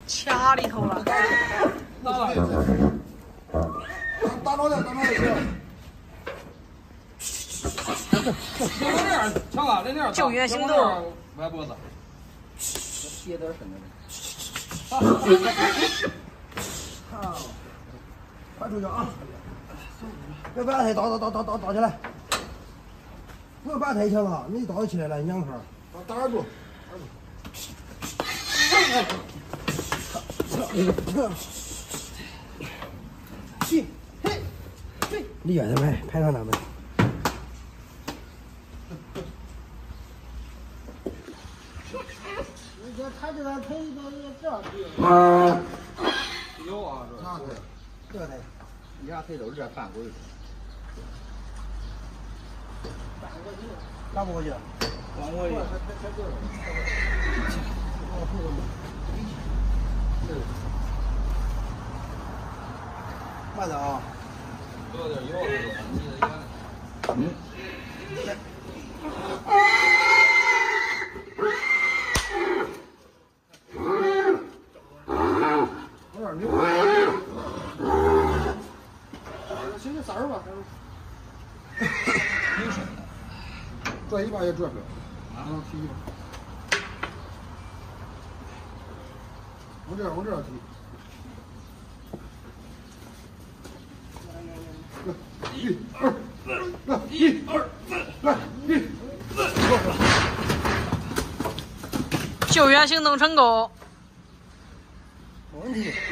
卡里头了。 打老点，打老点。 往那样，强啊，在那样。 救援行动。 歪脖子。 斜点身子。好，快出去啊！别把它倒起来，不要把它太强了，你倒起来了，两块。打耳朵。去，嘿，嘿，离远点拍，拍上他们。他这个腿都这样有啊， 这腿， 你俩腿都是这翻过去。 打不过去， 翻过去。 慢点啊！ 有点有这个， 有点溜。行，就3儿吧，转一把也转不了，踢一把。往这儿踢。1、2、3，来1、 救援行动成功。 没问题。